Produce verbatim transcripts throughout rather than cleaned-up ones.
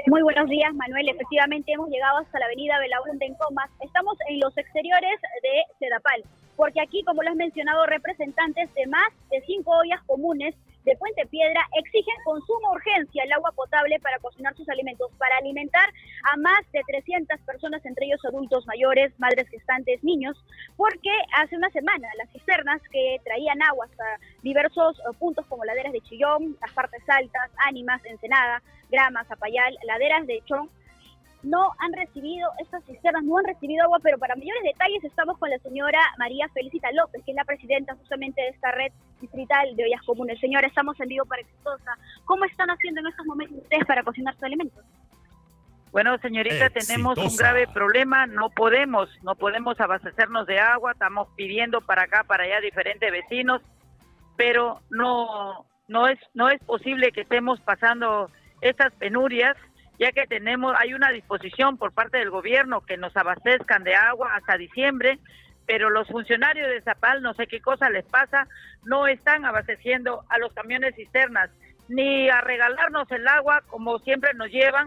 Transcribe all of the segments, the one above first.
Muy buenos días, Manuel. Efectivamente hemos llegado hasta la avenida Belaúnde en Comas. Estamos en los exteriores de Sedapal, porque aquí, como lo has mencionado, representantes de más de cinco ollas comunes de Puente Piedra exigen con suma urgencia el agua potable para cocinar sus alimentos, para alimentar a más de trescientas personas, entre ellos adultos mayores, madres gestantes, niños, porque hace una semana las cisternas que traían agua hasta diversos puntos como laderas de Chillón, las partes altas, Ánimas, Ensenada, Grama, Zapayal, laderas de Chón, no han recibido, estas cisternas no han recibido agua, pero para mayores detalles estamos con la señora María Felicita López, que es la presidenta justamente de esta red distrital de ollas comunes. Señora, estamos en vivo para Exitosa. ¿Cómo están haciendo en estos momentos ustedes para cocinar sus alimentos? Bueno, señorita, Exitosa. Tenemos un grave problema, no podemos, no podemos abastecernos de agua, estamos pidiendo para acá, para allá diferentes vecinos, pero no, no es, no es posible que estemos pasando estas penurias, ya que tenemos, hay una disposición por parte del gobierno que nos abastezcan de agua hasta diciembre, pero los funcionarios de Zapal, no sé qué cosa les pasa, no están abasteciendo a los camiones cisternas, ni a regalarnos el agua como siempre nos llevan,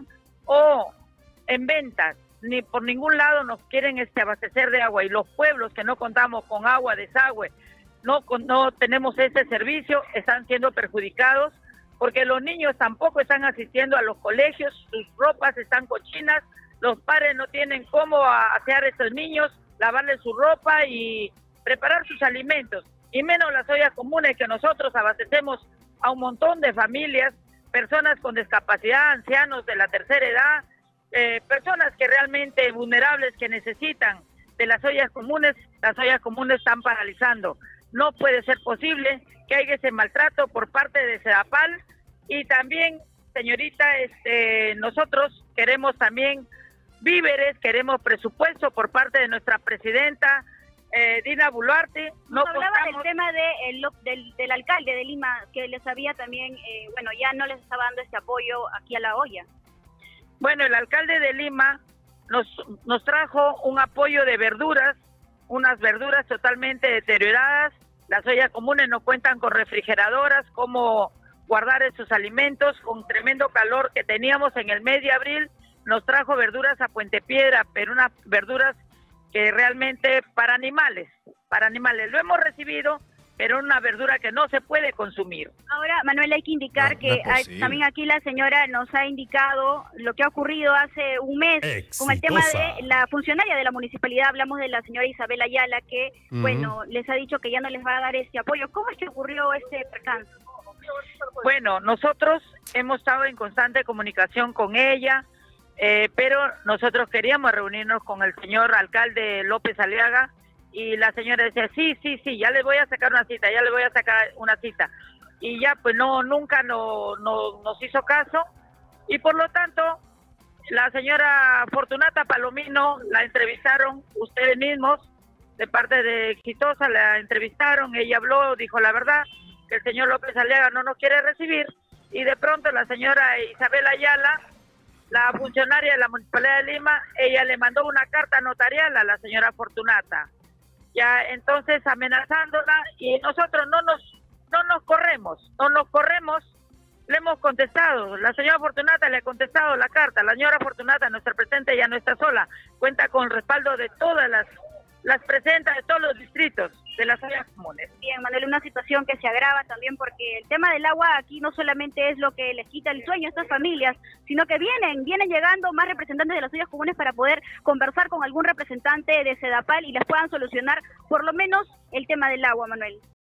o en ventas, ni por ningún lado nos quieren este abastecer de agua, y los pueblos que no contamos con agua, desagüe, no, no tenemos este servicio, están siendo perjudicados, porque los niños tampoco están asistiendo a los colegios, sus ropas están cochinas, los padres no tienen cómo asear a estos niños, lavarles su ropa y preparar sus alimentos, y menos las ollas comunes que nosotros abastecemos a un montón de familias, personas con discapacidad, ancianos de la tercera edad, eh, personas que realmente vulnerables que necesitan de las ollas comunes. Las ollas comunes están paralizando. No puede ser posible que haya ese maltrato por parte de Sedapal, y también, señorita, este, nosotros queremos también víveres, queremos presupuesto por parte de nuestra presidenta, eh, Dina Boluarte. No Nos hablaba contamos... del tema de, el, del, del alcalde de Lima, que les había también, eh, bueno, ya no les estaba dando este apoyo aquí a la olla. Bueno, el alcalde de Lima nos, nos trajo un apoyo de verduras, unas verduras totalmente deterioradas. Las ollas comunes no cuentan con refrigeradoras, como guardar esos alimentos. Con tremendo calor que teníamos en el mes de abril, nos trajo verduras a Puente Piedra, pero unas verduras que realmente para animales, para animales. Lo hemos recibido, pero una verdura que no se puede consumir. Ahora, Manuel, hay que indicar no, que no hay, también aquí la señora nos ha indicado lo que ha ocurrido hace un mes Exitosa. Con el tema de la funcionaria de la municipalidad. Hablamos de la señora Isabel Ayala, que, uh-huh. bueno, les ha dicho que ya no les va a dar este apoyo. ¿Cómo es que ocurrió este percance? Bueno, nosotros hemos estado en constante comunicación con ella, eh, pero nosotros queríamos reunirnos con el señor alcalde López Aliaga, y la señora decía, sí, sí, sí, ya le voy a sacar una cita, ya le voy a sacar una cita. Y ya, pues no, nunca no, no, nos hizo caso, y por lo tanto, la señora Fortunata Palomino la entrevistaron ustedes mismos, de parte de Exitosa, la entrevistaron, ella habló, dijo la verdad, que el señor López Aliaga no nos quiere recibir, y de pronto la señora Isabel Ayala, la funcionaria de la Municipalidad de Lima, ella le mandó una carta notarial a la señora Fortunata, ya entonces amenazándola, y nosotros no nos no nos corremos, no nos corremos, le hemos contestado, la señora Fortunata le ha contestado la carta. La señora Fortunata, nuestra presidenta, ya no está sola, cuenta con el respaldo de todas las las presentas de todos los distritos de las ollas comunes. Bien, Manuel, una situación que se agrava también porque el tema del agua aquí no solamente es lo que les quita el sueño a estas familias, sino que vienen, vienen llegando más representantes de las ollas comunes para poder conversar con algún representante de Sedapal y les puedan solucionar por lo menos el tema del agua, Manuel.